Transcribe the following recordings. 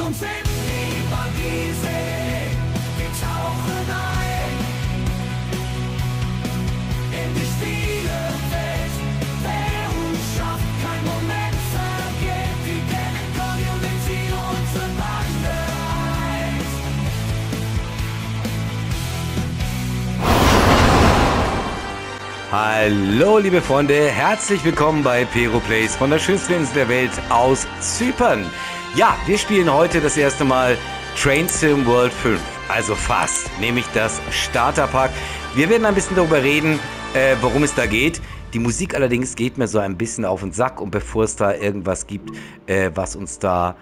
uns in die Paradiese. Wir tauchen ein in die Spielewelt. Wer uns schafft, kein Moment vergeht. Wir kennen Community, unsere Bande eins. Hallo liebe Freunde, herzlich willkommen bei Pero Plays von der schönsten Insel der Welt aus Zypern. Ja, wir spielen heute das erste Mal Train Sim World 5, also fast, nämlich das Starterpack. Wir werden ein bisschen darüber reden, worum es da geht. Die Musik allerdings geht mir so ein bisschen auf den Sack, und bevor es da irgendwas gibt, was uns da,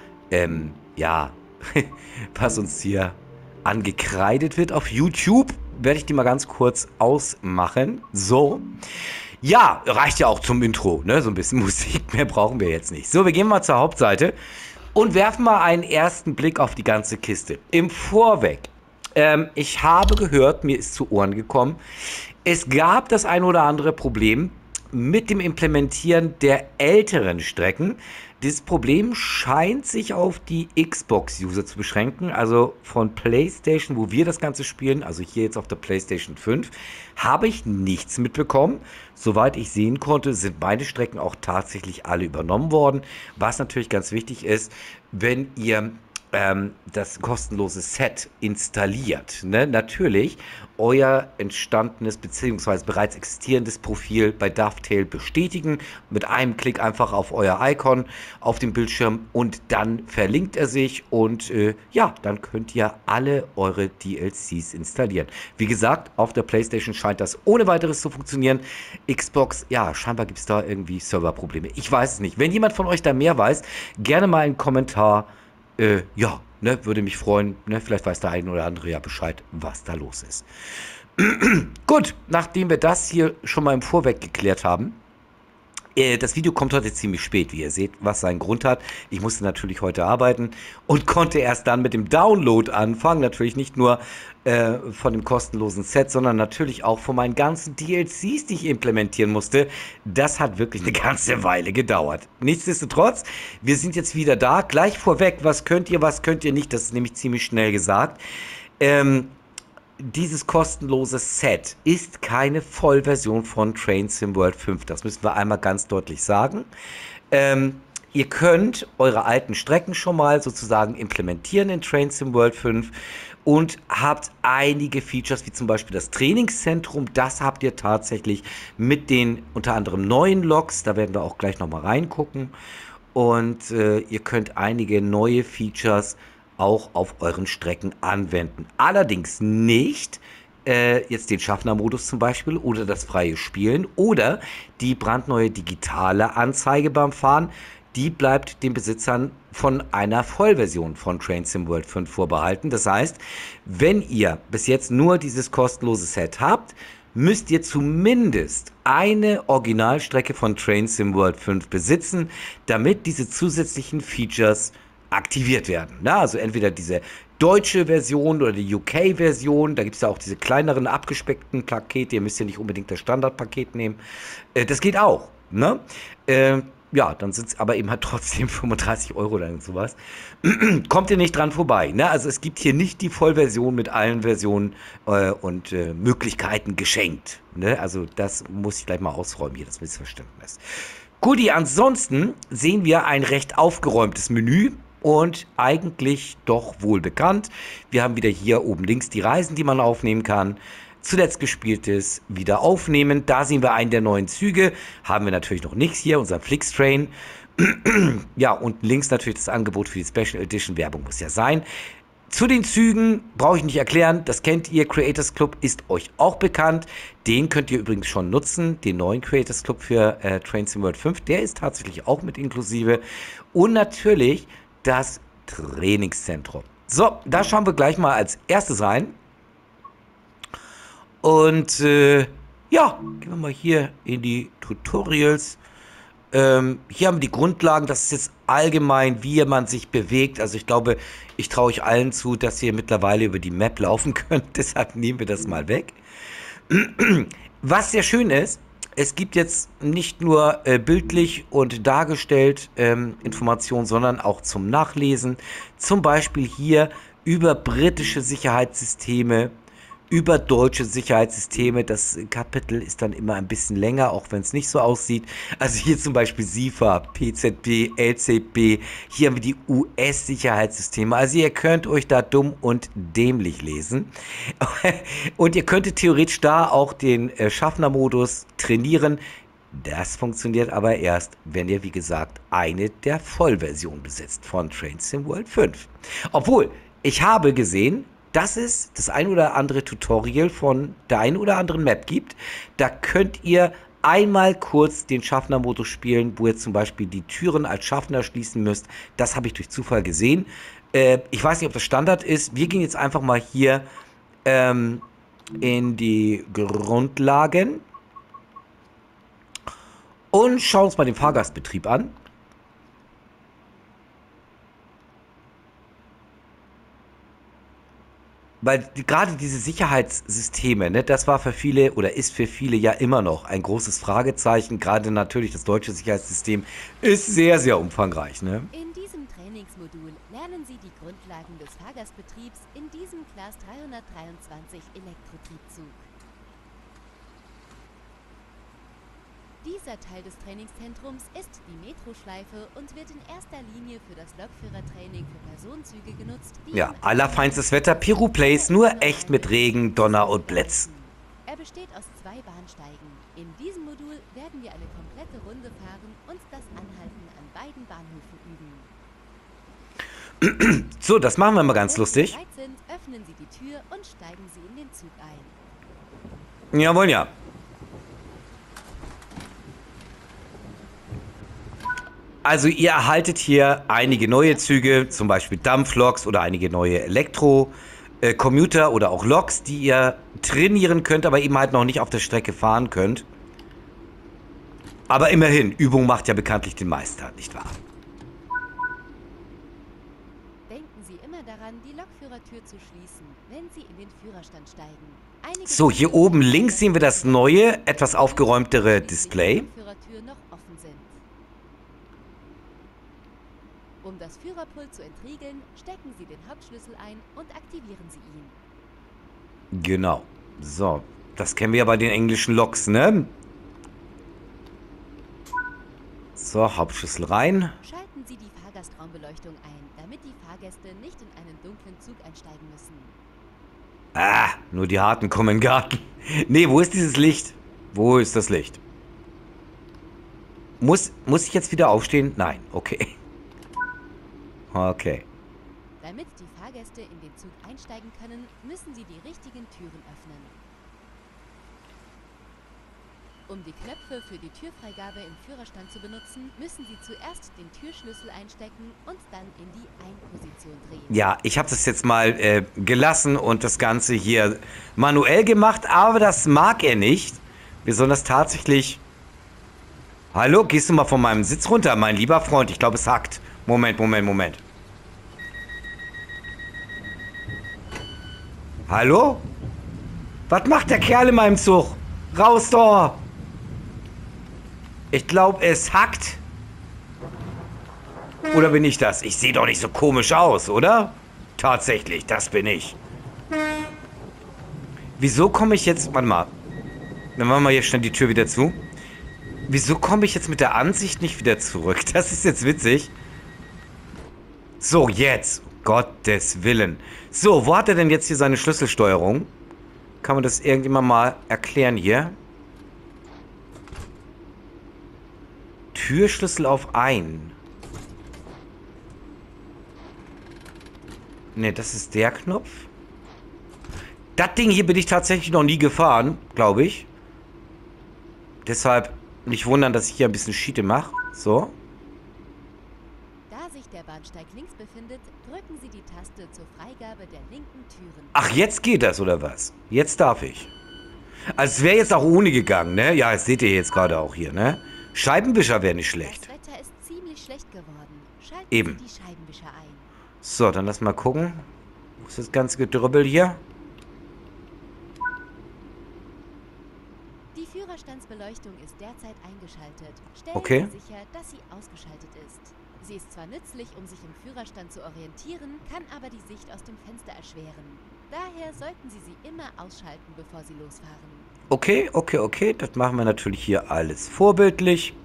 was uns hier angekreidet wird auf YouTube, werde ich die mal ganz kurz ausmachen. So. Ja, reicht ja auch zum Intro, ne? So ein bisschen Musik, mehr brauchen wir jetzt nicht. So, wir gehen mal zur Hauptseite und werfen mal einen ersten Blick auf die ganze Kiste. Im Vorweg, ich habe gehört, mir ist zu Ohren gekommen, es gab das ein oder andere Problem mit dem Implementieren der älteren Strecken. Dieses Problem scheint sich auf die Xbox-User zu beschränken, also von PlayStation, wo wir das Ganze spielen, also hier jetzt auf der PlayStation 5, habe ich nichts mitbekommen. Soweit ich sehen konnte, sind beide Strecken auch tatsächlich alle übernommen worden, was natürlich ganz wichtig ist, wenn ihr das kostenlose Set installiert. Ne? Natürlich euer entstandenes bzw. bereits existierendes Profil bei Dovetail bestätigen. Mit einem Klick einfach auf euer Icon auf dem Bildschirm und dann verlinkt er sich und dann könnt ihr alle eure DLCs installieren. Wie gesagt, auf der PlayStation scheint das ohne weiteres zu funktionieren. Xbox, ja, scheinbar gibt es da irgendwie Serverprobleme. Ich weiß es nicht. Wenn jemand von euch da mehr weiß, gerne mal einen Kommentar. Würde mich freuen. Ne? Vielleicht weiß der eine oder andere ja Bescheid, was da los ist. Gut, nachdem wir das hier schon mal im Vorweg geklärt haben, das Video kommt heute ziemlich spät, wie ihr seht, was seinen Grund hat. Ich musste natürlich heute arbeiten und konnte erst dann mit dem Download anfangen. Natürlich nicht nur von dem kostenlosen Set, sondern natürlich auch von meinen ganzen DLCs, die ich implementieren musste. Das hat wirklich eine ganze Weile gedauert. Nichtsdestotrotz, wir sind jetzt wieder da. Gleich vorweg, was könnt ihr nicht? Das ist nämlich ziemlich schnell gesagt. Dieses kostenlose Set ist keine Vollversion von Train Sim World 5. Das müssen wir einmal ganz deutlich sagen. Ihr könnt eure alten Strecken schon mal sozusagen implementieren in Train Sim World 5 und habt einige Features, wie zum Beispiel das Trainingszentrum. Das habt ihr tatsächlich mit den unter anderem neuen Logs. Da werden wir auch gleich nochmal reingucken. Und ihr könnt einige neue Features auch auf euren Strecken anwenden. Allerdings nicht jetzt den Schaffner-Modus zum Beispiel oder das freie Spielen oder die brandneue digitale Anzeige beim Fahren. Die bleibt den Besitzern von einer Vollversion von Train Sim World 5 vorbehalten. Das heißt, wenn ihr bis jetzt nur dieses kostenlose Set habt, müsst ihr zumindest eine Originalstrecke von Train Sim World 5 besitzen, damit diese zusätzlichen Features aktiviert werden. Na, also entweder diese deutsche Version oder die UK-Version, da gibt es ja auch diese kleineren abgespeckten Pakete, ihr müsst ja nicht unbedingt das Standardpaket nehmen. Das geht auch. Ne? Dann sind es aber eben halt trotzdem 35 € oder sowas. Kommt ihr nicht dran vorbei. Ne? Also es gibt hier nicht die Vollversion mit allen Versionen und Möglichkeiten geschenkt. Ne? Also das muss ich gleich mal ausräumen hier, das Missverständnis. Guti, ansonsten sehen wir ein recht aufgeräumtes Menü. Und eigentlich doch wohl bekannt. Wir haben wieder hier oben links die Reisen, die man aufnehmen kann. Zuletzt gespieltes wieder aufnehmen. Da sehen wir einen der neuen Züge. Haben wir natürlich noch nichts hier, unser Flixtrain. Ja, und links natürlich das Angebot für die Special Edition. Werbung muss ja sein. Zu den Zügen brauche ich nicht erklären. Das kennt ihr. Creators Club ist euch auch bekannt. Den könnt ihr übrigens schon nutzen. Den neuen Creators Club für Train Sim World 5. Der ist tatsächlich auch mit inklusive. Und natürlich das Trainingszentrum. So, da schauen wir gleich mal als erstes rein. Und gehen wir mal hier in die Tutorials. Hier haben wir die Grundlagen. Das ist jetzt allgemein, wie man sich bewegt. Also ich glaube, ich traue euch allen zu, dass ihr mittlerweile über die Map laufen könnt. Deshalb nehmen wir das mal weg. Was sehr schön ist, Es gibt jetzt nicht nur bildlich und dargestellt Informationen, sondern auch zum Nachlesen. Zum Beispiel hier über britische Sicherheitssysteme, über deutsche Sicherheitssysteme. Das Kapitel ist dann immer ein bisschen länger, auch wenn es nicht so aussieht. Also hier zum Beispiel SIFA, PZB, LZB. Hier haben wir die US-Sicherheitssysteme. Also ihr könnt euch da dumm und dämlich lesen. Und ihr könntet theoretisch da auch den Schaffner-Modus trainieren. Das funktioniert aber erst, wenn ihr, wie gesagt, eine der Vollversionen besitzt von Train Sim World 5. Obwohl, ich habe gesehen, dass es das ein oder andere Tutorial von der ein oder anderen Map gibt. Da könnt ihr einmal kurz den Schaffner-Modus spielen, wo ihr zum Beispiel die Türen als Schaffner schließen müsst. Das habe ich durch Zufall gesehen. Ich weiß nicht, ob das Standard ist. Wir gehen jetzt einfach mal hier in die Grundlagen und schauen uns mal den Fahrgastbetrieb an. Weil gerade diese Sicherheitssysteme, ne, das war für viele oder ist für viele ja immer noch ein großes Fragezeichen. Gerade natürlich das deutsche Sicherheitssystem ist sehr, sehr umfangreich. Ne? In diesem Trainingsmodul lernen Sie die Grundlagen des Fahrgastbetriebs in diesem Class 323 Elektrotriebzug. Dieser Teil des Trainingszentrums ist die Metroschleife und wird in erster Linie für das Lokführertraining für Personenzüge genutzt. Ja, allerfeinstes Wetter, Peru Place, nur echt mit Regen, Donner und Blitz. Er besteht aus 2 Bahnsteigen. In diesem Modul werden wir eine komplette Runde fahren und das Anhalten an beiden Bahnhöfen üben. So, das machen wir mal ganz Wenn lustig. Sie bereit sind, öffnen Sie die Tür und steigen Sie in den Zug ein. Jawohl, ja. Also ihr erhaltet hier einige neue Züge, zum Beispiel Dampfloks oder einige neue Elektro-Commuter oder auch Loks, die ihr trainieren könnt, aber eben halt noch nicht auf der Strecke fahren könnt. Aber immerhin, Übung macht ja bekanntlich den Meister, nicht wahr? Denken Sie immer daran, die Lokführertür zu schließen, wenn Sie in den Führerstand steigen. So, hier oben links sehen wir das neue, etwas aufgeräumtere Display. Lokführertür noch offen sind. Um das Führerpult zu entriegeln, stecken Sie den Hauptschlüssel ein und aktivieren Sie ihn. Genau. So, das kennen wir ja bei den englischen Loks, ne? So, Hauptschlüssel rein. Schalten Sie die Fahrgastraumbeleuchtung ein, damit die Fahrgäste nicht in einen dunklen Zug einsteigen müssen. Ah, nur die Harten kommen in den Garten. Nee, wo ist dieses Licht? Wo ist das Licht? Muss ich jetzt wieder aufstehen? Nein, okay. Okay. Damit die Fahrgäste in den Zug einsteigen können, müssen sie die richtigen Türen öffnen. Um die Knöpfe für die Türfreigabe im Führerstand zu benutzen, müssen Sie zuerst den Türschlüssel einstecken und dann in die Ein-Position drehen. Ja, ich habe das jetzt mal gelassen und das Ganze hier manuell gemacht, aber das mag er nicht. Wir sollen das tatsächlich... Hallo, gehst du mal von meinem Sitz runter, mein lieber Freund? Ich glaube, es hackt. Moment. Hallo? Was macht der Kerl in meinem Zug? Raus da! Ich glaube, es hackt. Oder bin ich das? Ich sehe doch nicht so komisch aus, oder? Tatsächlich, das bin ich. Wieso komme ich jetzt... Warte mal. Dann machen wir hier schnell die Tür wieder zu. Wieso komme ich jetzt mit der Ansicht nicht wieder zurück? Das ist jetzt witzig. So, jetzt. Gottes Willen. So, wo hat er denn jetzt hier seine Schlüsselsteuerung? Kann man das irgendjemand mal erklären hier? Türschlüssel auf ein. Ne, das ist der Knopf. Das Ding hier bin ich tatsächlich noch nie gefahren, glaube ich. Deshalb nicht wundern, dass ich hier ein bisschen Schiete mache. So. Da sich der Bahnsteig links befindet, drücken Sie die Taste zur Freigabe der linken Türen. Ach, jetzt geht das, oder was? Jetzt darf ich. Also es wäre jetzt auch ohne gegangen, ne? Ja, das seht ihr jetzt gerade auch hier, ne? Scheibenwischer wäre nicht schlecht. Das Wetter ist ziemlich schlecht geworden. Schalten Eben. Sie die Scheibenwischer ein. So, dann lass mal gucken. Wo ist das ganze Gedrübbel hier? Die Führerstand Führerstandsbeleuchtung ist derzeit eingeschaltet. Stellen Okay. Sie sicher, dass sie ausgeschaltet ist. Sie ist zwar nützlich, um sich im Führerstand zu orientieren, kann aber die Sicht aus dem Fenster erschweren. Daher sollten Sie sie immer ausschalten, bevor Sie losfahren. Okay, okay, okay. Das machen wir natürlich hier alles vorbildlich.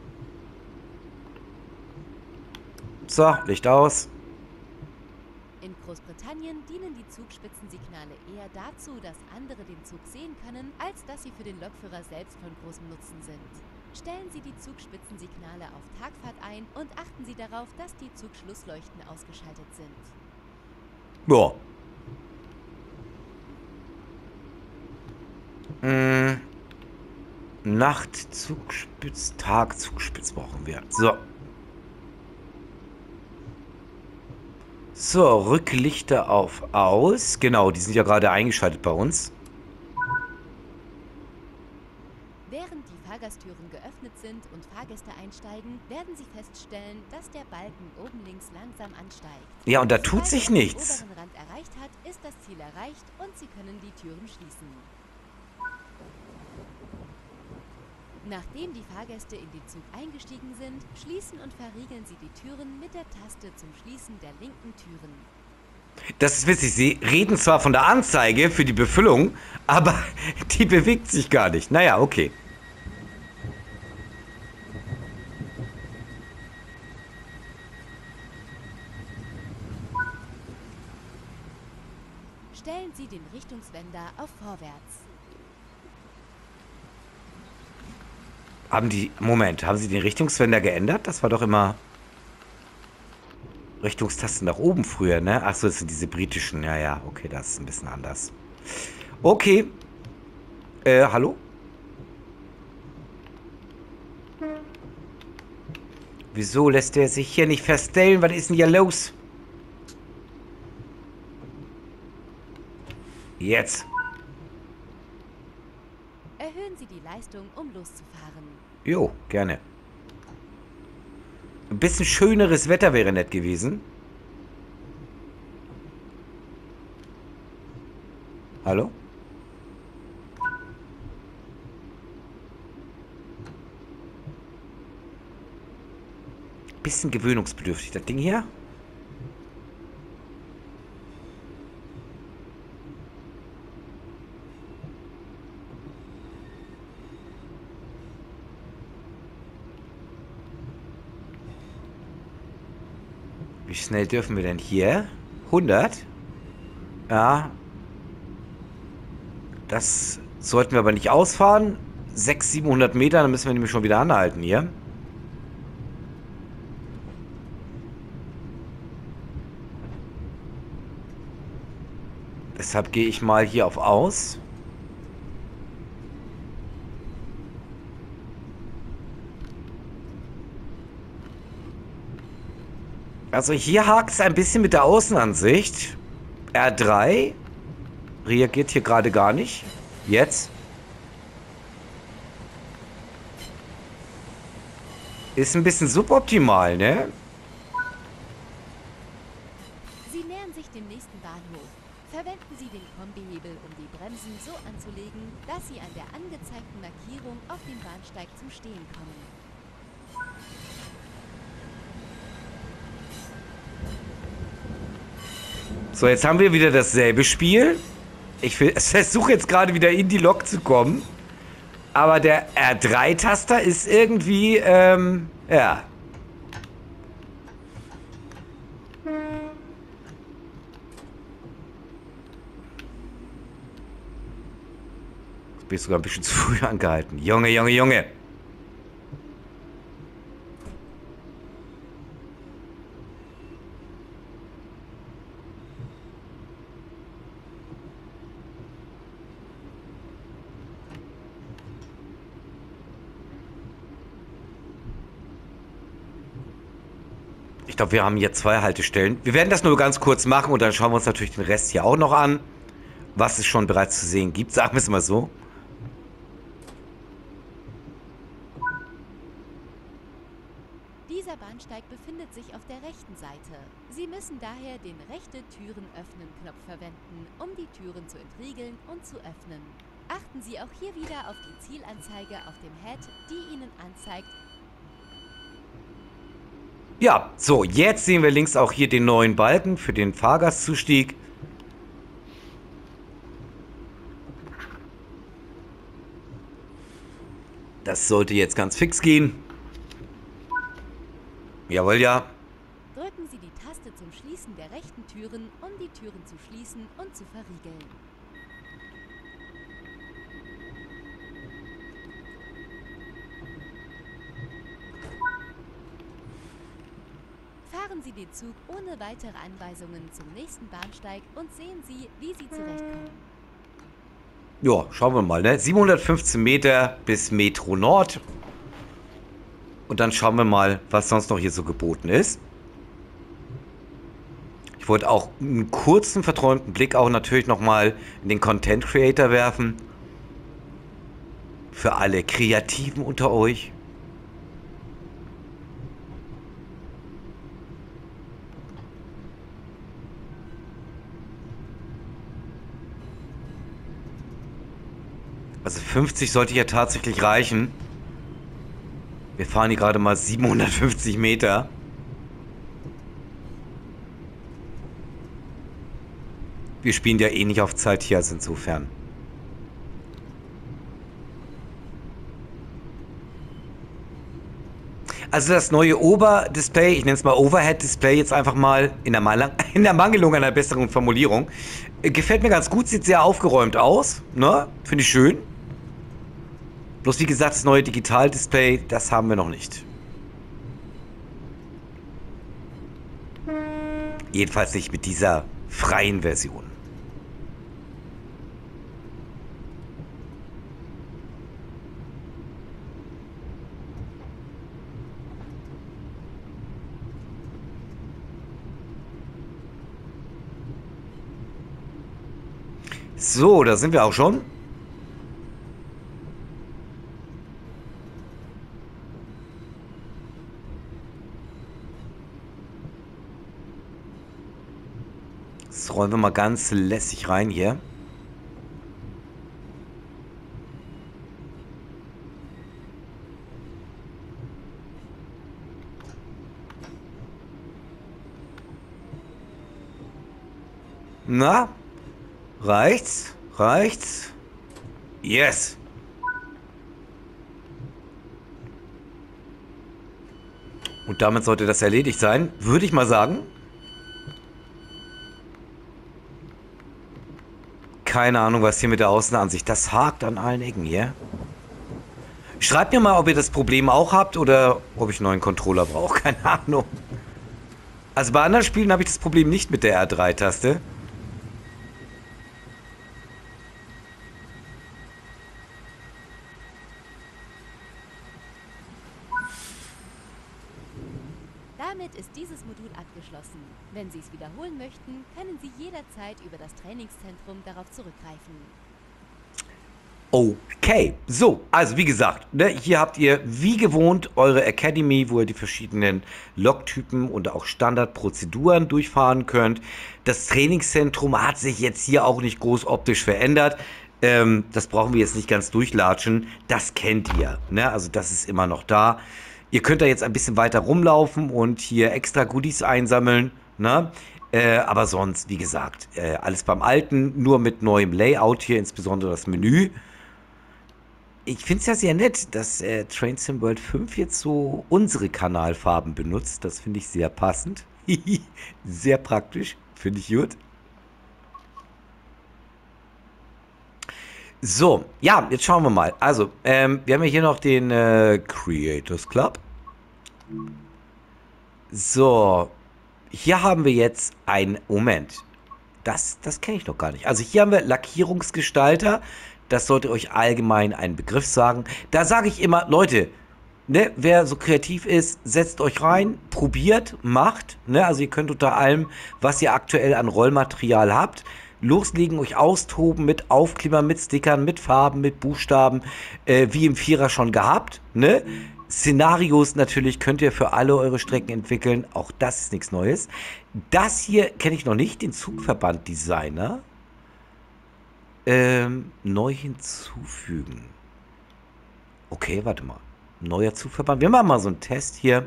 So, Licht aus. In Großbritannien dienen die Zugspitzensignale eher dazu, dass andere den Zug sehen können, als dass sie für den Lokführer selbst von großem Nutzen sind. Stellen Sie die Zugspitzensignale auf Tagfahrt ein und achten Sie darauf, dass die Zugschlussleuchten ausgeschaltet sind. Ja. Nacht, Zugspitz, Tag, Zugspitz brauchen wir. So. So, Rücklichter auf aus. Genau, die sind ja gerade eingeschaltet bei uns. Während die Fahrgasttüren geöffnet sind und Fahrgäste einsteigen, werden Sie feststellen, dass der Balken oben links langsam ansteigt. Ja, und da tut Sobald sich er den nichts. oberen Rand erreicht hat, ist das Ziel erreicht und Sie können die Türen schließen. Nachdem die Fahrgäste in den Zug eingestiegen sind, schließen und verriegeln Sie die Türen mit der Taste zum Schließen der linken Türen. Das ist witzig. Sie reden zwar von der Anzeige für die Befüllung, aber die bewegt sich gar nicht. Naja, okay. Stellen Sie den Richtungswender auf Vorwärts. Moment, haben Sie den Richtungswender geändert? Das war doch immer Richtungstasten nach oben früher, ne? Achso, das sind diese britischen. Ja, ja, okay, das ist ein bisschen anders. Okay. Hallo? Wieso lässt der sich hier nicht feststellen? Was ist denn hier los? Jetzt. Erhöhen Sie die Leistung, um loszufahren. Jo, gerne. Ein bisschen schöneres Wetter wäre nett gewesen. Hallo? Bisschen gewöhnungsbedürftig, das Ding hier. Wie schnell dürfen wir denn hier? 100? Ja. Das sollten wir aber nicht ausfahren. 600, 700 Meter, dann müssen wir nämlich schon wieder anhalten hier. Deshalb gehe ich mal hier auf Aus. Also hier hakt es ein bisschen mit der Außenansicht. R3 reagiert hier gerade gar nicht. Jetzt. Ist ein bisschen suboptimal, ne? Sie nähern sich dem nächsten Bahnhof. Verwenden Sie den Kombihebel, um die Bremsen so anzulegen, dass Sie an der angezeigten Markierung auf dem Bahnsteig zum Stehen kommen. So, jetzt haben wir wieder dasselbe Spiel. Ich versuche jetzt gerade wieder in die Lok zu kommen. Aber der R3-Taster ist irgendwie, ja. Jetzt bin ich sogar ein bisschen zu früh angehalten. Junge, Junge, Junge. Ich glaube, wir haben hier 2 Haltestellen. Wir werden das nur ganz kurz machen und dann schauen wir uns natürlich den Rest hier auch noch an. Was es schon bereits zu sehen gibt, sagen wir es mal so. Dieser Bahnsteig befindet sich auf der rechten Seite. Sie müssen daher den rechte Türen öffnen Knopf verwenden, um die Türen zu entriegeln und zu öffnen. Achten Sie auch hier wieder auf die Zielanzeige auf dem Head, die Ihnen anzeigt, Ja, so, jetzt sehen wir links auch hier den neuen Balken für den Fahrgastzustieg. Das sollte jetzt ganz fix gehen. Jawohl, ja. drücken Sie die Taste zum Schließen der rechten Türen, um die Türen zu schließen und zu verriegeln. Fahren Sie den Zug ohne weitere Anweisungen zum nächsten Bahnsteig und sehen Sie, wie Sie zurechtkommen. Ja, schauen wir mal, ne? 715 Meter bis Metro Nord. Und dann schauen wir mal, was sonst noch hier so geboten ist. Ich wollte auch einen kurzen, verträumten Blick auch natürlich nochmal in den Content Creator werfen. Für alle Kreativen unter euch. Also 50 sollte ja tatsächlich reichen. Wir fahren hier gerade mal 750 Meter. Wir spielen ja eh nicht auf Zeit hier, also insofern. Also das neue Oberdisplay, ich nenne es mal Overhead-Display jetzt einfach mal in der Mangelung einer besseren Formulierung, gefällt mir ganz gut, sieht sehr aufgeräumt aus, ne? Finde ich schön. Bloß wie gesagt, das neue Digital-Display, das haben wir noch nicht. Jedenfalls nicht mit dieser freien Version. So, da sind wir auch schon. Jetzt rollen wir mal ganz lässig rein hier. Na? Reicht's? Reicht's? Yes! Und damit sollte das erledigt sein, würde ich mal sagen. Keine Ahnung, was hier mit der Außenansicht. Das hakt an allen Ecken hier. Schreibt mir mal, ob ihr das Problem auch habt oder ob ich einen neuen Controller brauche. Keine Ahnung. Also bei anderen Spielen habe ich das Problem nicht mit der R3-Taste. Damit ist dieses Modul abgeschlossen. Wenn Sie es wiederholen möchten, können Sie jederzeit über das Trainingszentrum darauf zurückgreifen. Okay, so, also wie gesagt, ne, hier habt ihr wie gewohnt eure Academy, wo ihr die verschiedenen Loktypen und auch Standardprozeduren durchfahren könnt. Das Trainingszentrum hat sich jetzt hier auch nicht groß optisch verändert. Das brauchen wir jetzt nicht ganz durchlatschen. Das kennt ihr, ne? Also das ist immer noch da. Ihr könnt da jetzt ein bisschen weiter rumlaufen und hier extra Goodies einsammeln, ne? Aber sonst, wie gesagt, alles beim Alten, nur mit neuem Layout hier, insbesondere das Menü. Ich finde es ja sehr nett, dass Train Sim World 5 jetzt so unsere Kanalfarben benutzt. Das finde ich sehr passend. Sehr praktisch, finde ich gut. So, ja, jetzt schauen wir mal. Also, wir haben ja hier noch den Creators Club. So, hier haben wir jetzt einen Moment. Das kenne ich noch gar nicht. Also hier haben wir Lackierungsgestalter. Das sollte euch allgemein ein Begriff sagen. Da sage ich immer, Leute, ne, wer so kreativ ist, setzt euch rein, probiert, macht. Ne, also ihr könnt unter allem, was ihr aktuell an Rollmaterial habt, loslegen, euch austoben mit Aufklebern, mit Stickern, mit Farben, mit Buchstaben, wie im Vierer schon gehabt. Ne? Szenarios natürlich könnt ihr für alle eure Strecken entwickeln. Auch das ist nichts Neues. Das hier kenne ich noch nicht, den Zugverband Designer. Neu hinzufügen. Okay, warte mal. Neuer Zugverband. Wir machen mal so einen Test hier.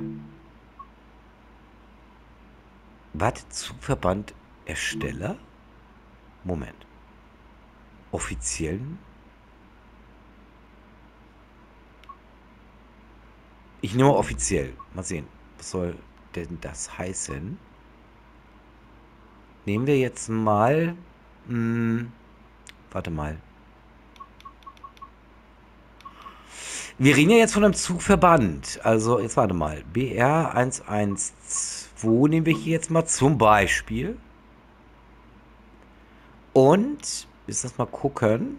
Warte, Zugverband Ersteller? Moment. Offiziellen? Ich nehme offiziell. Mal sehen. Was soll denn das heißen? Nehmen wir jetzt mal. Warte mal. Wir reden ja jetzt von einem Zugverband. Also, jetzt warte mal. BR 112 nehmen wir hier jetzt mal zum Beispiel. Und, ist das mal gucken.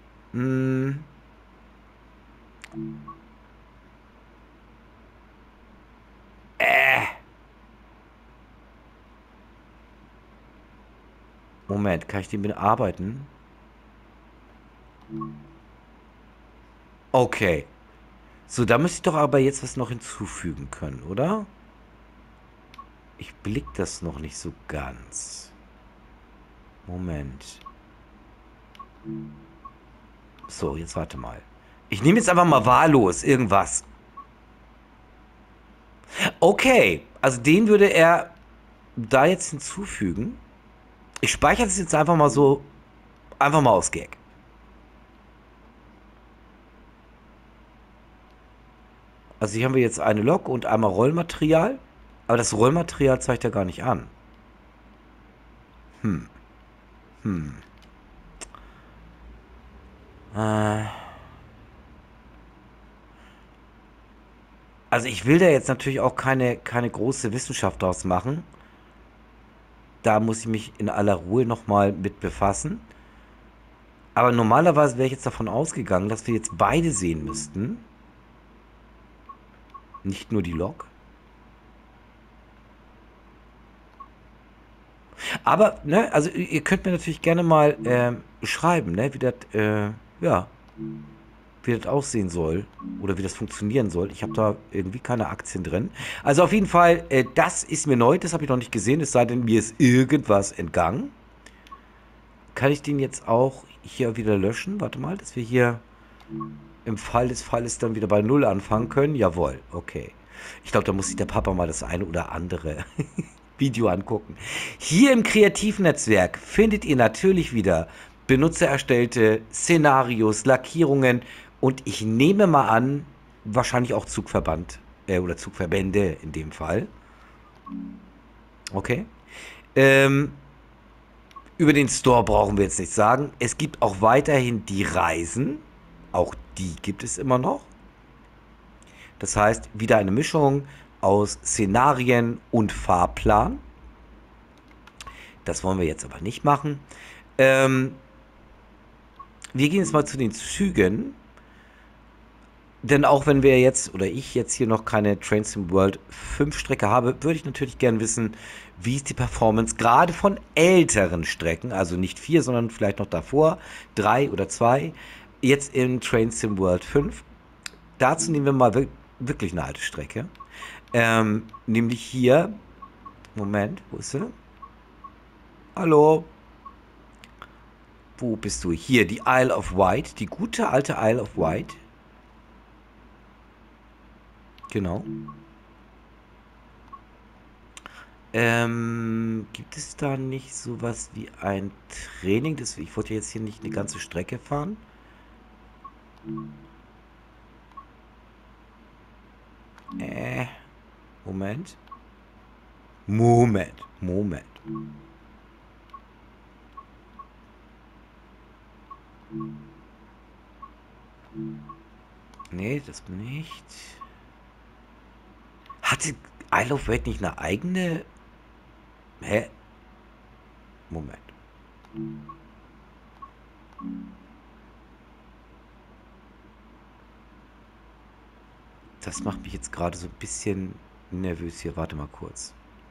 Moment, kann ich den bearbeiten? Okay. So, da müsste ich doch aber jetzt was noch hinzufügen können, oder? Ich blick das noch nicht so ganz. Moment. So, jetzt warte mal. Ich nehme jetzt einfach mal wahllos irgendwas. Okay, also den würde er da jetzt hinzufügen. Ich speichere das jetzt einfach mal so, einfach mal aus Gag. Also hier haben wir jetzt eine Lok und einmal Rollmaterial. Aber das Rollmaterial zeigt er gar nicht an. Also ich will da jetzt natürlich auch keine große Wissenschaft draus machen. Da muss ich mich in aller Ruhe nochmal mit befassen. Aber normalerweise wäre ich jetzt davon ausgegangen, dass wir jetzt beide sehen müssten. Nicht nur die Lok. Aber, ne, also ihr könnt mir natürlich gerne mal schreiben, ne, wie das, ja, wie das aussehen soll oder wie das funktionieren soll. Ich habe da irgendwie keine Aktien drin. Also auf jeden Fall, das ist mir neu, das habe ich noch nicht gesehen, es sei denn, mir ist irgendwas entgangen. Kann ich den jetzt auch hier wieder löschen? Warte mal, dass wir hier im Fall des Falles dann wieder bei 0 anfangen können. Jawohl, okay. Ich glaube, da muss sich der Papa mal das eine oder andere Video angucken. Hier im Kreativnetzwerk findet ihr natürlich wieder benutzererstellte Szenarios, Lackierungen und ich nehme mal an, wahrscheinlich auch Zugverband oder Zugverbände in dem Fall. Okay. Über den Store brauchen wir jetzt nicht sagen. Es gibt auch weiterhin die Reisen. Auch die gibt es immer noch. Das heißt, wieder eine Mischung aus Szenarien und Fahrplan. Das wollen wir jetzt aber nicht machen. Wir gehen jetzt mal zu den Zügen. Denn auch wenn wir jetzt, oder ich jetzt hier noch keine Train Sim World 5 Strecke habe, würde ich natürlich gerne wissen, wie ist die Performance gerade von älteren Strecken, also nicht 4, sondern vielleicht noch davor, 3 oder 2, jetzt in Train Sim World 5. Dazu nehmen wir mal wirklich eine alte Strecke. Nämlich hier, Moment, wo ist sie? Hallo? Wo bist du? Hier, die Isle of Wight, die gute alte Isle of Wight. Genau. Gibt es da nicht sowas wie ein Training? Ich wollte jetzt hier nicht eine ganze Strecke fahren. Moment. Moment. Nee, das nicht. Hatte Isle of Wight nicht eine eigene... Hä? Moment. Das macht mich jetzt gerade so ein bisschen nervös hier. Warte mal kurz.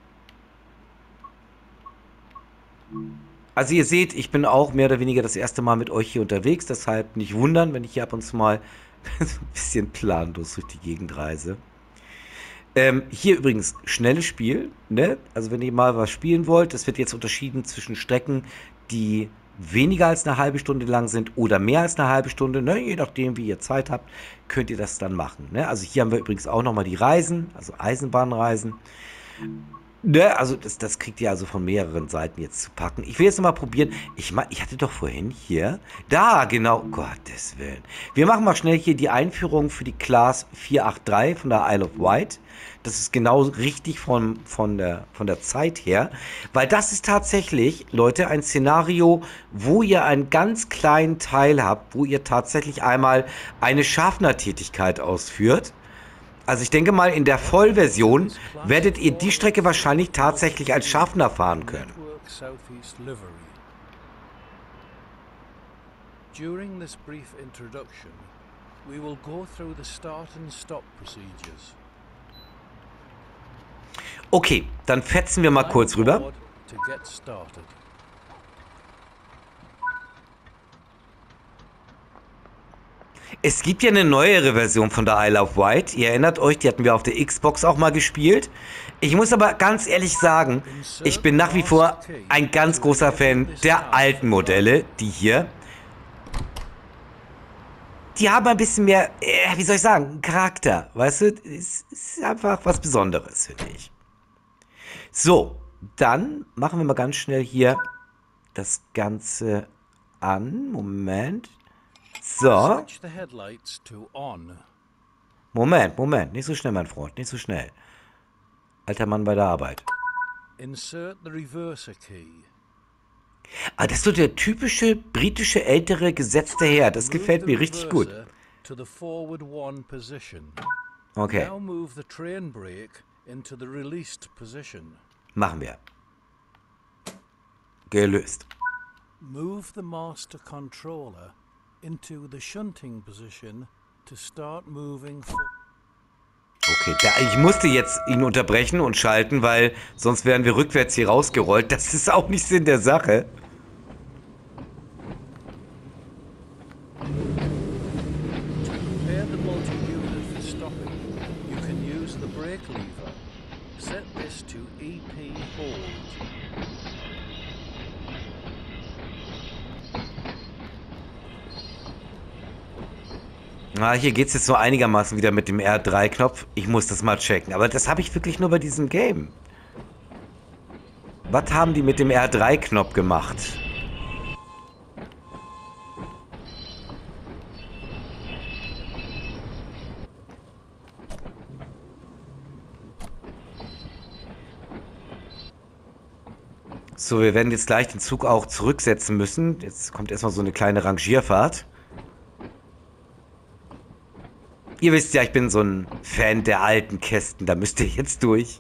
Also ihr seht, ich bin auch mehr oder weniger das erste Mal mit euch hier unterwegs. Deshalb nicht wundern, wenn ich hier ab und zu mal so ein bisschen planlos durch die Gegend reise. Hier übrigens schnelles Spiel, ne? Also wenn ihr mal was spielen wollt, es wird jetzt unterschieden zwischen Strecken, die weniger als eine halbe Stunde lang sind oder mehr als eine halbe Stunde, ne, je nachdem, wie ihr Zeit habt, könnt ihr das dann machen. Ne? Also hier haben wir übrigens auch nochmal die Reisen, also Eisenbahnreisen. Ne, also das kriegt ihr also von mehreren Seiten jetzt zu packen. Ich will jetzt nochmal probieren. Ich hatte doch vorhin hier. Da, genau. Gottes Willen. Wir machen mal schnell hier die Einführung für die Class 483 von der Isle of Wight. Das ist genau richtig von der Zeit her. Weil das ist tatsächlich, Leute, ein Szenario, wo ihr einen ganz kleinen Teil habt, wo ihr tatsächlich einmal eine Schaffnertätigkeit ausführt. Also ich denke mal, in der Vollversion werdet ihr die Strecke wahrscheinlich tatsächlich als Schaffner fahren können. During this brief introduction, we will go through the start and stop procedures. Okay, dann fetzen wir mal kurz rüber. To get started. Es gibt ja eine neuere Version von der Isle of Wight. Ihr erinnert euch, die hatten wir auf der Xbox auch mal gespielt. Ich muss aber ganz ehrlich sagen, ich bin nach wie vor ein ganz großer Fan der alten Modelle, die hier. Die haben ein bisschen mehr, wie soll ich sagen, Charakter. Weißt du, es ist einfach was Besonderes, finde ich. So, dann machen wir mal ganz schnell hier das Ganze an. Moment. So. Moment. Nicht so schnell, mein Freund. Nicht so schnell. Alter Mann bei der Arbeit. Insert the reverser key. Ah, das ist so der typische britische ältere gesetzte Herr. Das gefällt mir richtig gut. To the forward one position. Okay. Now move the train brake into the released position. Machen wir. Gelöst. Move the master controller into the shunting position to start moving forward. Okay, ich musste jetzt ihn unterbrechen und schalten, weil sonst wären wir rückwärts hier rausgerollt. Das ist auch nicht Sinn der Sache. Prepare the multi-unit for stopping. You can use the brake lever. Set this to EP hold. Ah, hier geht es jetzt so einigermaßen wieder mit dem R3-Knopf. Ich muss das mal checken. Aber das habe ich wirklich nur bei diesem Game. Was haben die mit dem R3-Knopf gemacht? So, wir werden jetzt gleich den Zug auch zurücksetzen müssen. Jetzt kommt erstmal so eine kleine Rangierfahrt. Ihr wisst ja, ich bin so ein Fan der alten Kästen. Da müsst ihr jetzt durch.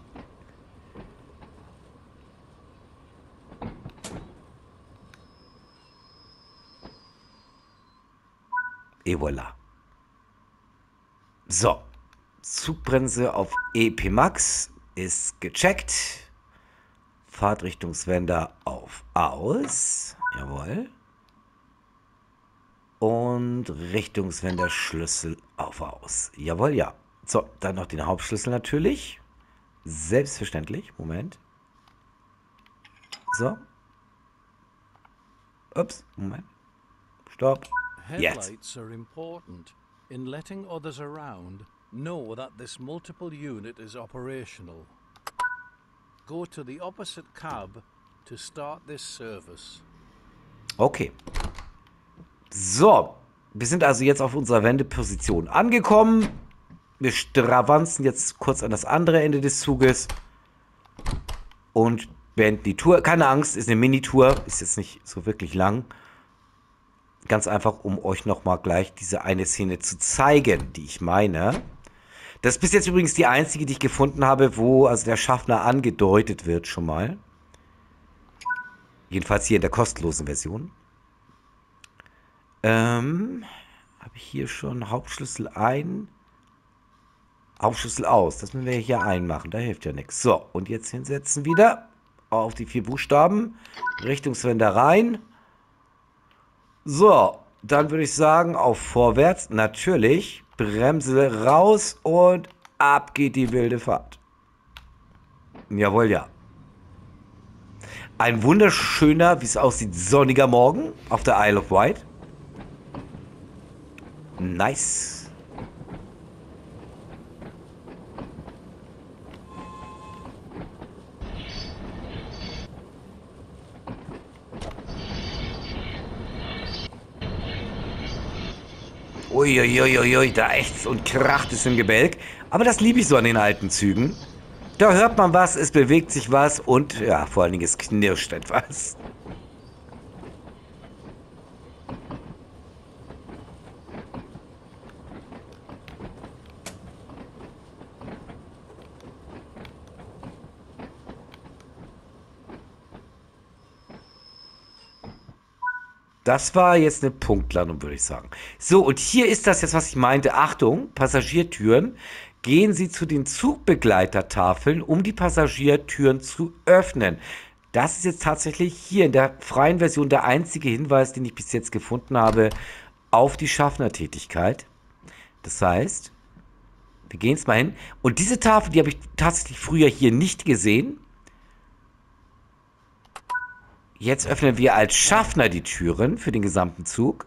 Et voilà. So. Zugbremse auf EP Max ist gecheckt. Fahrtrichtungswender auf Aus. Jawohl. Und Richtungswender Schlüssel auf Aus. Jawohl, ja. So, dann noch den Hauptschlüssel natürlich. Selbstverständlich. Moment. So. Ups, Moment. Stopp. Jetzt. Headlights are important. In letting others around, know that this multiple unit is operational. Go to the opposite cab to start this service. Okay. So. Wir sind also jetzt auf unserer Wendeposition angekommen. Wir stravanzen jetzt kurz an das andere Ende des Zuges. Und beenden die Tour. Keine Angst, ist eine Minitour. Ist jetzt nicht so wirklich lang. Ganz einfach, um euch nochmal gleich diese eine Szene zu zeigen, die ich meine. Das ist bis jetzt übrigens die einzige, die ich gefunden habe, wo also der Schaffner angedeutet wird schon mal. Jedenfalls hier in der kostenlosen Version. Habe ich hier schon Hauptschlüssel ein, Hauptschlüssel aus. Das müssen wir hier einmachen, da hilft ja nichts. So, und jetzt hinsetzen wieder auf die 4 Buchstaben. Richtungswender rein. So, dann würde ich sagen, auf vorwärts, natürlich. Bremse raus und ab geht die wilde Fahrt. Jawohl, ja. Ein wunderschöner, wie es aussieht, sonniger Morgen auf der Isle of Wight. Nice. Uiuiuiui, da ächzt und kracht es im Gebälk. Aber das liebe ich so an den alten Zügen. Da hört man was, es bewegt sich was und ja, vor allen Dingen es knirscht etwas. Das war jetzt eine Punktlandung, würde ich sagen. So, und hier ist das jetzt, was ich meinte. Achtung, Passagiertüren. Gehen Sie zu den Zugbegleitertafeln, um die Passagiertüren zu öffnen. Das ist jetzt tatsächlich hier in der freien Version der einzige Hinweis, den ich bis jetzt gefunden habe, auf die Schaffnertätigkeit. Das heißt, wir gehen jetzt mal hin. Und diese Tafel, die habe ich tatsächlich früher hier nicht gesehen. Jetzt öffnen wir als Schaffner die Türen für den gesamten Zug.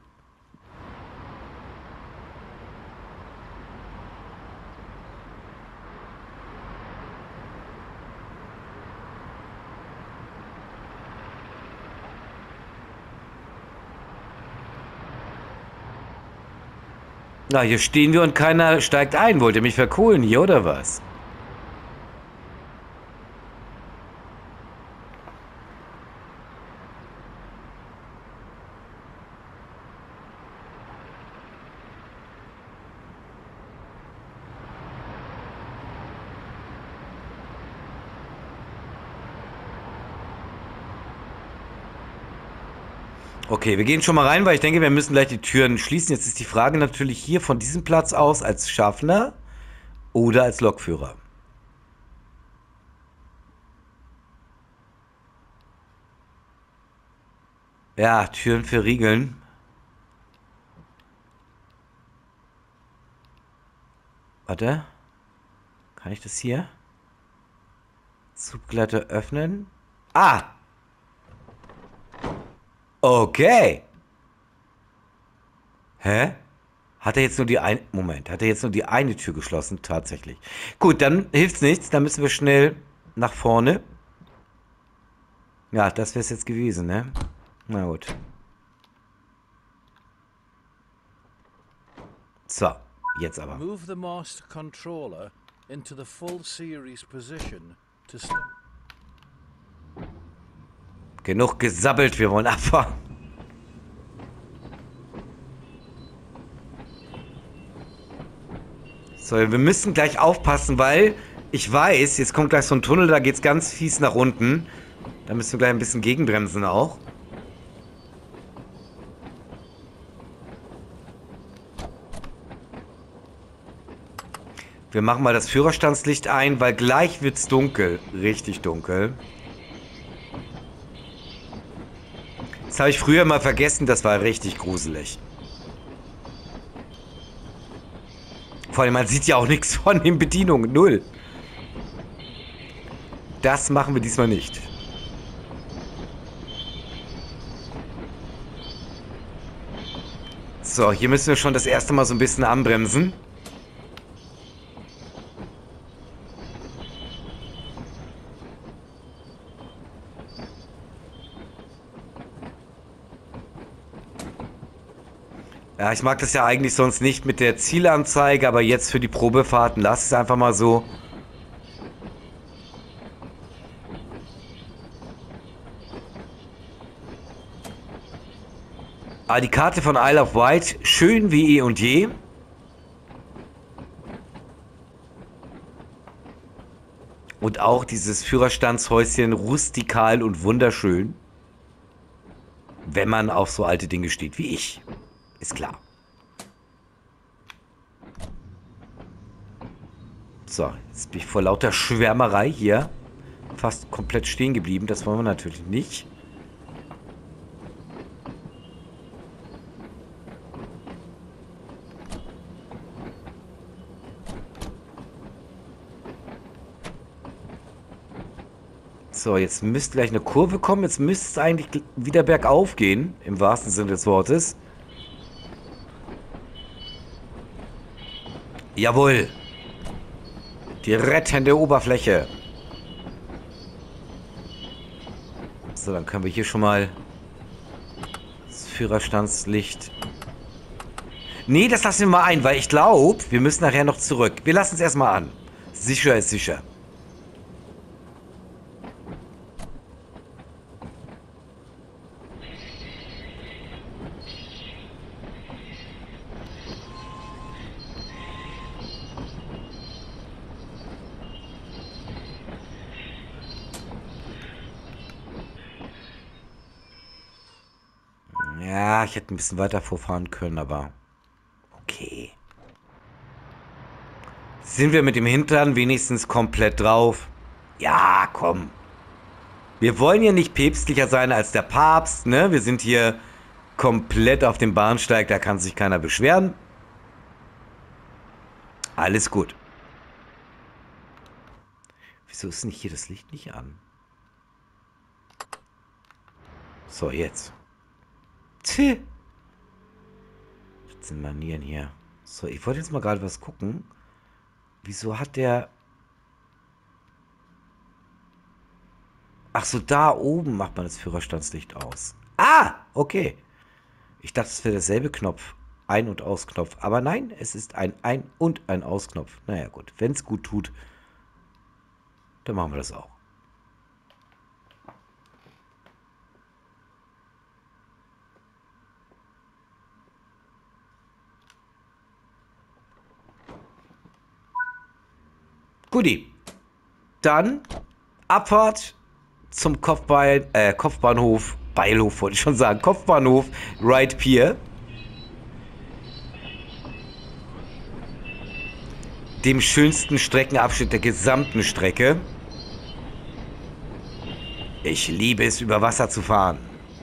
Na, hier stehen wir und keiner steigt ein. Wollt ihr mich verkohlen hier, oder was? Okay, wir gehen schon mal rein, weil ich denke, wir müssen gleich die Türen schließen. Jetzt ist die Frage natürlich hier von diesem Platz aus als Schaffner oder als Lokführer. Ja, Türen verriegeln. Warte. Kann ich das hier? Zuggleiter öffnen. Ah! Okay. Hä? Hat er jetzt nur die eine... Moment, hat er jetzt nur die eine Tür geschlossen? Tatsächlich. Gut, dann hilft's nichts. Dann müssen wir schnell nach vorne. Ja, das wäre es jetzt gewesen, ne? Na gut. So, jetzt aber. Move the master controller into the full series position to start. Genug gesabbelt, wir wollen abfahren. So, wir müssen gleich aufpassen, weil ich weiß, jetzt kommt gleich so ein Tunnel, da geht's ganz fies nach unten. Da müssen wir gleich ein bisschen gegenbremsen auch. Wir machen mal das Führerstandslicht ein, weil gleich wird's dunkel. Richtig dunkel. Das habe ich früher mal vergessen, das war richtig gruselig. Vor allem, man sieht ja auch nichts von den Bedienungen. Null. Das machen wir diesmal nicht. So, hier müssen wir schon das erste Mal so ein bisschen anbremsen. Ja, ich mag das ja eigentlich sonst nicht mit der Zielanzeige, aber jetzt für die Probefahrten lass es einfach mal so. Ah, die Karte von Isle of Wight, schön wie eh und je. Und auch dieses Führerstandshäuschen rustikal und wunderschön. Wenn man auf so alte Dinge steht wie ich. Ist klar. So, jetzt bin ich vor lauter Schwärmerei hier fast komplett stehen geblieben. Das wollen wir natürlich nicht. So, jetzt müsste gleich eine Kurve kommen. Jetzt müsste es eigentlich wieder bergauf gehen, im wahrsten Sinne des Wortes. Jawohl. Die rettende Oberfläche. So, dann können wir hier schon mal das Führerstandslicht... Nee, das lassen wir mal ein, weil ich glaube, wir müssen nachher noch zurück. Wir lassen es erstmal an. Sicher ist sicher. Ja, ich hätte ein bisschen weiter vorfahren können, aber okay. Sind wir mit dem Hintern wenigstens komplett drauf? Ja, komm. Wir wollen ja nicht päpstlicher sein als der Papst, ne? Wir sind hier komplett auf dem Bahnsteig, da kann sich keiner beschweren. Alles gut. Wieso ist denn hier das Licht nicht an? So, jetzt. Tch. Das sind Manieren hier. So, ich wollte jetzt mal gerade was gucken. Wieso hat der... Ach so, da oben macht man das Führerstandslicht aus. Ah, okay. Ich dachte, es wäre derselbe Knopf. Ein- und Ausknopf. Aber nein, es ist ein Ein- und ein Ausknopf. Naja gut, wenn es gut tut, dann machen wir das auch. Guti. Dann Abfahrt zum Kopfbahnhof, Beilhof wollte ich schon sagen, Kopfbahnhof Wright Pier. Dem schönsten Streckenabschnitt der gesamten Strecke. Ich liebe es, über Wasser zu fahren.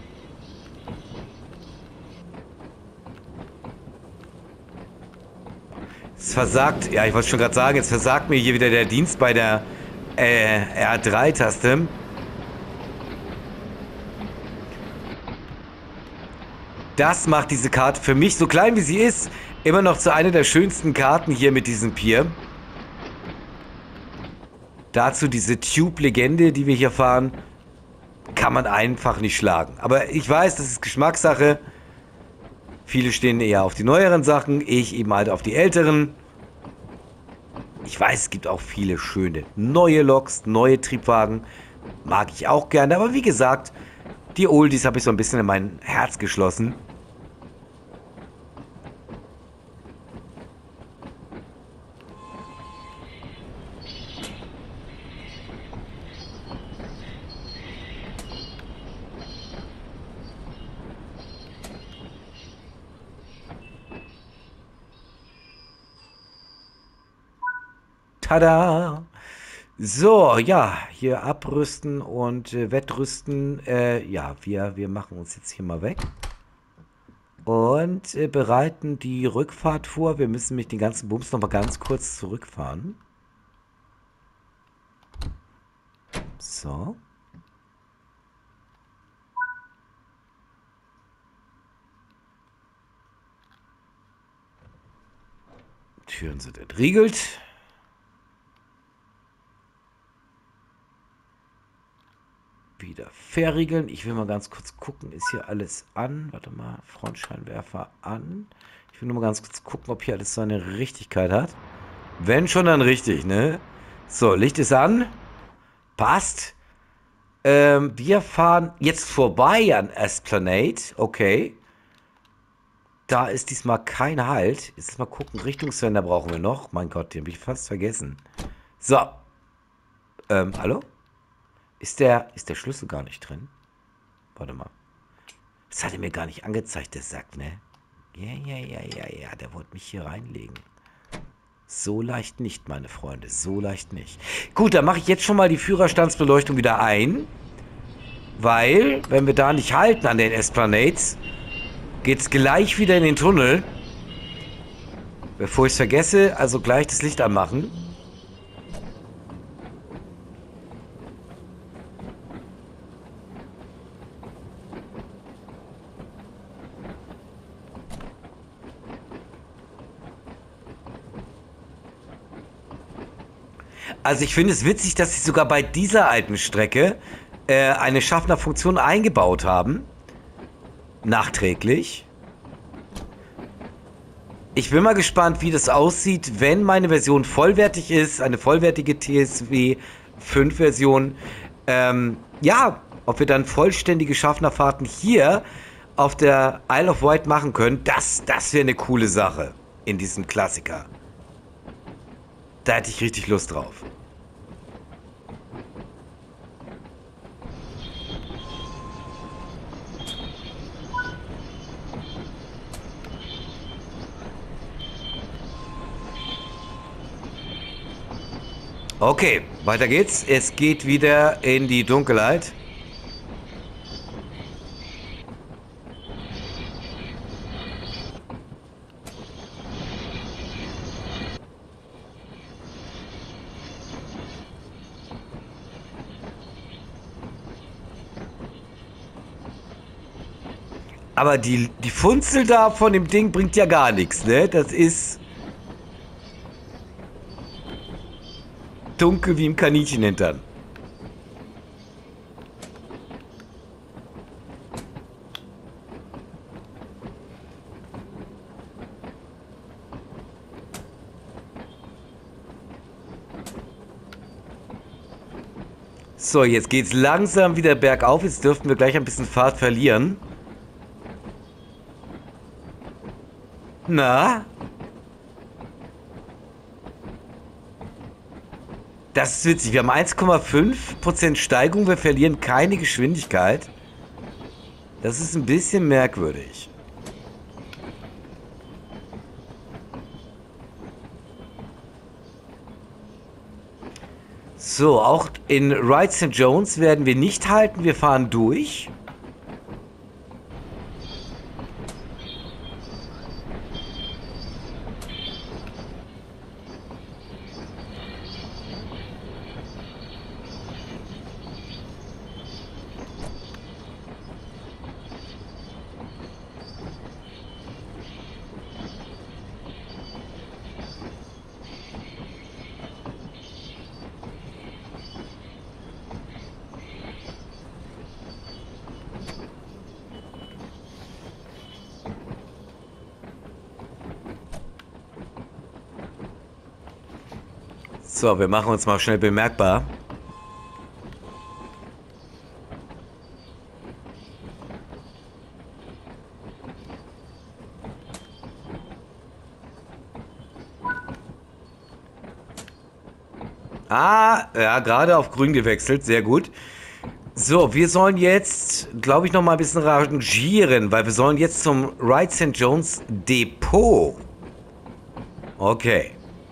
Es versagt, ja, ich wollte schon gerade sagen, jetzt versagt mir hier wieder der Dienst bei der R3-Taste. Das macht diese Karte für mich, so klein wie sie ist, immer noch zu einer der schönsten Karten hier mit diesem Pier. Dazu diese Tube-Legende, die wir hier fahren, kann man einfach nicht schlagen. Aber ich weiß, das ist Geschmackssache. Viele stehen eher auf die neueren Sachen, ich eben halt auf die älteren. Ich weiß, es gibt auch viele schöne neue Loks, neue Triebwagen. Mag ich auch gerne, aber wie gesagt, die Oldies habe ich so ein bisschen in mein Herz geschlossen. Tada! So, ja, hier abrüsten und wettrüsten. Ja, wir machen uns jetzt hier mal weg. Und bereiten die Rückfahrt vor. Wir müssen nämlich den ganzen Bums noch mal ganz kurz zurückfahren. So. Türen sind entriegelt. Wieder verriegeln. Ich will mal ganz kurz gucken, ist hier alles an? Warte mal, Frontscheinwerfer an. Ich will nur mal ganz kurz gucken, ob hier alles seine Richtigkeit hat. Wenn schon, dann richtig, ne? So, Licht ist an. Passt. Wir fahren jetzt vorbei an Esplanade. Okay. Da ist diesmal kein Halt. Jetzt mal gucken, Richtungswender brauchen wir noch. Mein Gott, den habe ich fast vergessen. So. Hallo? Ist der Schlüssel gar nicht drin? Warte mal. Das hat er mir gar nicht angezeigt, der Sack, ne? Ja, der wollte mich hier reinlegen. So leicht nicht, meine Freunde, so leicht nicht. Gut, dann mache ich jetzt schon mal die Führerstandsbeleuchtung wieder ein. Weil, wenn wir da nicht halten an den Esplanades, geht's gleich wieder in den Tunnel. Bevor ich es vergesse, also gleich das Licht anmachen. Also ich finde es witzig, dass sie sogar bei dieser alten Strecke eine Schaffnerfunktion eingebaut haben. Nachträglich. Ich bin mal gespannt, wie das aussieht, wenn meine Version vollwertig ist. Eine vollwertige TSW 5 Version. Ja, ob wir dann vollständige Schaffnerfahrten hier auf der Isle of Wight machen können, das wäre eine coole Sache in diesem Klassiker. Da hätte ich richtig Lust drauf. Okay, weiter geht's. Es geht wieder in die Dunkelheit. Aber die Funzel da von dem Ding bringt ja gar nichts, ne? Das ist dunkel wie im Kaninchenhintern. So, jetzt geht's langsam wieder bergauf. Jetzt dürften wir gleich ein bisschen Fahrt verlieren. Na? Das ist witzig. Wir haben 1,5% Steigung. Wir verlieren keine Geschwindigkeit. Das ist ein bisschen merkwürdig. So, auch in Ride St. Jones werden wir nicht halten. Wir fahren durch. So, wir machen uns mal schnell bemerkbar. Ah, ja, gerade auf grün gewechselt, sehr gut. So, wir sollen jetzt, glaube ich, noch mal ein bisschen rangieren, weil wir sollen jetzt zum Ride St. Jones Depot. Okay.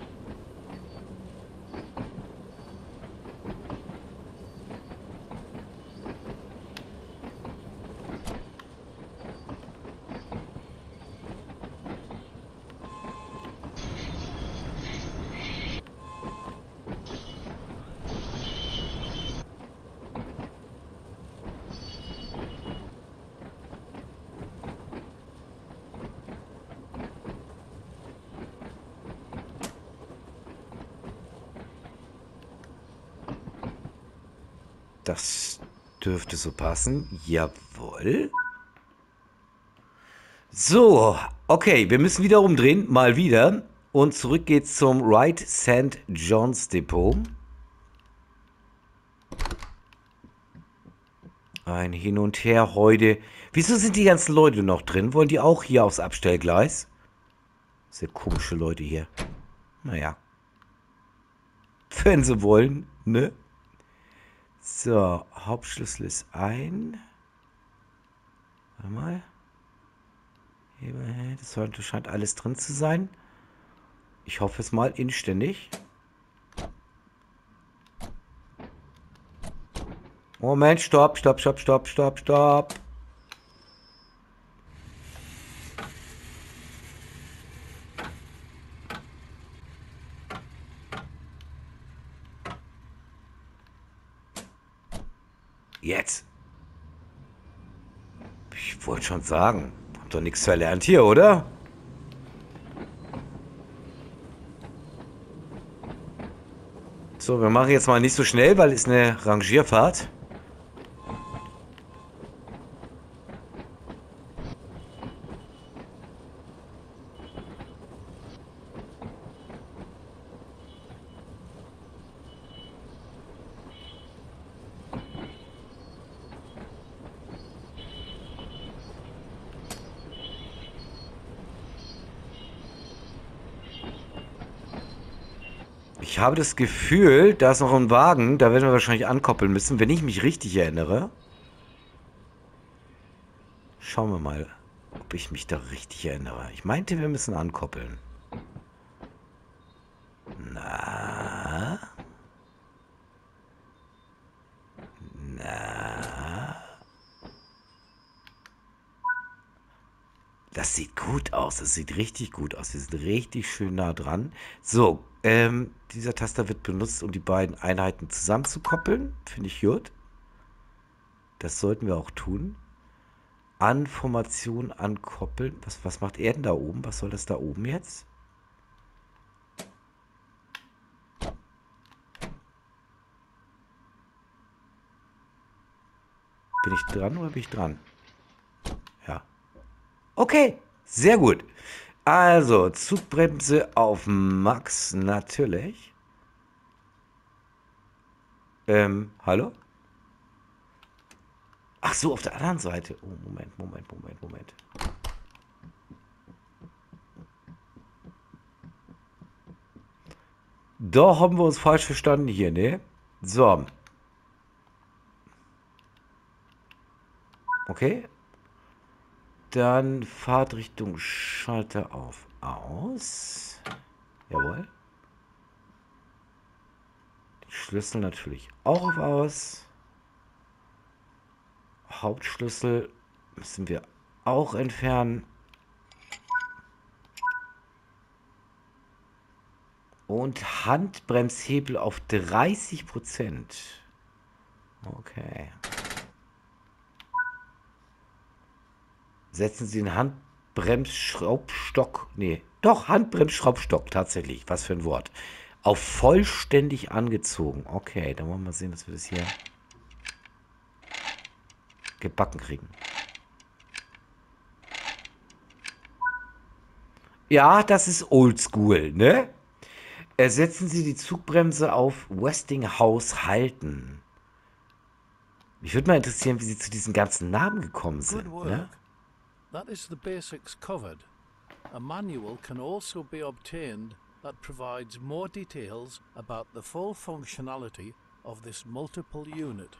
Das dürfte so passen. Jawohl. So, okay, wir müssen wieder umdrehen, mal wieder. Und zurück geht's zum Ride St. John's Depot. Ein Hin und Her heute. Wieso sind die ganzen Leute noch drin? Wollen die auch hier aufs Abstellgleis? Sehr komische Leute hier. Naja. Wenn sie wollen, ne? So, Hauptschlüssel ist ein. Warte mal. Das scheint alles drin zu sein. Ich hoffe es mal inständig. Moment, stopp. Jetzt. Ich wollte schon sagen, hab doch nichts verlernt hier, oder? So, wir machen jetzt mal nicht so schnell, weil es eine Rangierfahrt. Ich habe das Gefühl, da ist noch ein Wagen, da werden wir wahrscheinlich ankoppeln müssen, wenn ich mich richtig erinnere. Schauen wir mal, ob ich mich da richtig erinnere. Ich meinte, wir müssen ankoppeln. Na? Na? Das sieht gut aus, das sieht richtig gut aus. Wir sind richtig schön nah dran. So, dieser Taster wird benutzt, um die beiden Einheiten zusammenzukoppeln. Finde ich gut. Das sollten wir auch tun. An Formation ankoppeln. Was macht er denn da oben? Was soll das da oben jetzt? Bin ich dran oder bin ich dran? Ja. Okay, sehr gut. Also, Zugbremse auf Max, natürlich. Hallo? Ach so, auf der anderen Seite. Oh, Moment. Da haben wir uns falsch verstanden hier, ne? So. Okay. Dann Fahrtrichtung Schalter auf aus. Jawohl. Die Schlüssel natürlich auch auf aus. Hauptschlüssel müssen wir auch entfernen. Und Handbremshebel auf 30%. Okay. Setzen Sie den Handbremsschraubstock. Nee, doch, Handbremsschraubstock, tatsächlich. Was für ein Wort. Auf vollständig angezogen. Okay, dann wollen wir mal sehen, dass wir das hier gebacken kriegen. Ja, das ist oldschool, ne? Setzen Sie die Zugbremse auf Westinghouse halten. Mich würde mal interessieren, wie Sie zu diesen ganzen Namen gekommen sind, Good work. ne? That is the basics covered. A manual can also be obtained that provides more details about the full functionality of this multiple unit.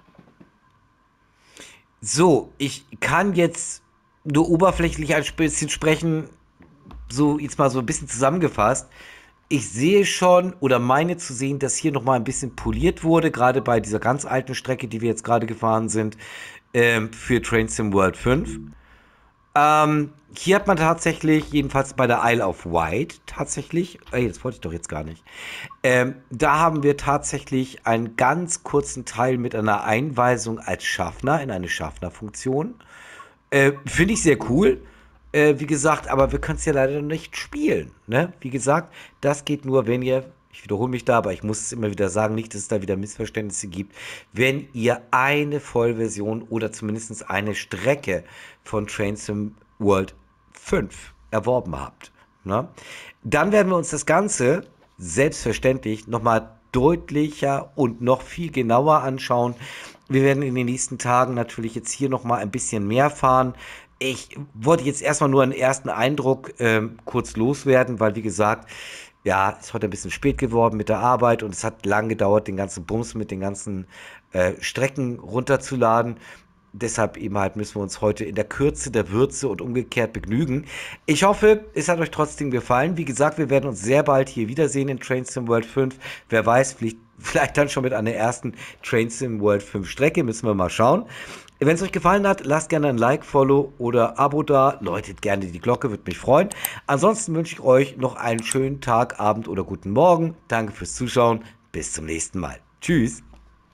So, ich kann jetzt nur oberflächlich ein bisschen sprechen, so jetzt mal so ein bisschen zusammengefasst. Ich sehe schon oder meine zu sehen, dass hier nochmal ein bisschen poliert wurde, gerade bei dieser ganz alten Strecke, die wir jetzt gerade gefahren sind, für Train Sim World 5. Hier hat man tatsächlich, jedenfalls bei der Isle of Wight, tatsächlich, das wollte ich doch jetzt gar nicht, da haben wir tatsächlich einen ganz kurzen Teil mit einer Einweisung als Schaffner in eine Schaffnerfunktion. Finde ich sehr cool. Wie gesagt, aber wir können es ja leider nicht spielen. Ne? Wie gesagt, das geht nur, wenn ihr, ich wiederhole mich da, aber ich muss es immer wieder sagen, nicht, dass es da wieder Missverständnisse gibt, wenn ihr eine Vollversion oder zumindest eine Strecke von Train Sim World 5 erworben habt. Ne? Dann werden wir uns das Ganze selbstverständlich nochmal deutlicher und noch viel genauer anschauen. Wir werden in den nächsten Tagen natürlich jetzt hier nochmal ein bisschen mehr fahren. Ich wollte jetzt erstmal nur einen ersten Eindruck kurz loswerden, weil wie gesagt, ja, es ist heute ein bisschen spät geworden mit der Arbeit und es hat lang gedauert, den ganzen Bums mit den ganzen Strecken runterzuladen. Deshalb eben halt müssen wir uns heute in der Kürze der Würze und umgekehrt begnügen. Ich hoffe, es hat euch trotzdem gefallen. Wie gesagt, wir werden uns sehr bald hier wiedersehen in Train Sim World 5. Wer weiß, vielleicht dann schon mit einer ersten Train Sim World 5 Strecke. Müssen wir mal schauen. Wenn es euch gefallen hat, lasst gerne ein Like, Follow oder Abo da. Läutet gerne die Glocke, würde mich freuen. Ansonsten wünsche ich euch noch einen schönen Tag, Abend oder guten Morgen. Danke fürs Zuschauen. Bis zum nächsten Mal. Tschüss.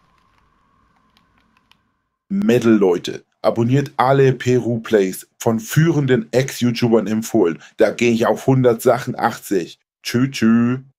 Metal-Leute, abonniert alle Peru Plays von führenden Ex-YouTubern empfohlen. Da gehe ich auf 100 Sachen 80. Tschüss.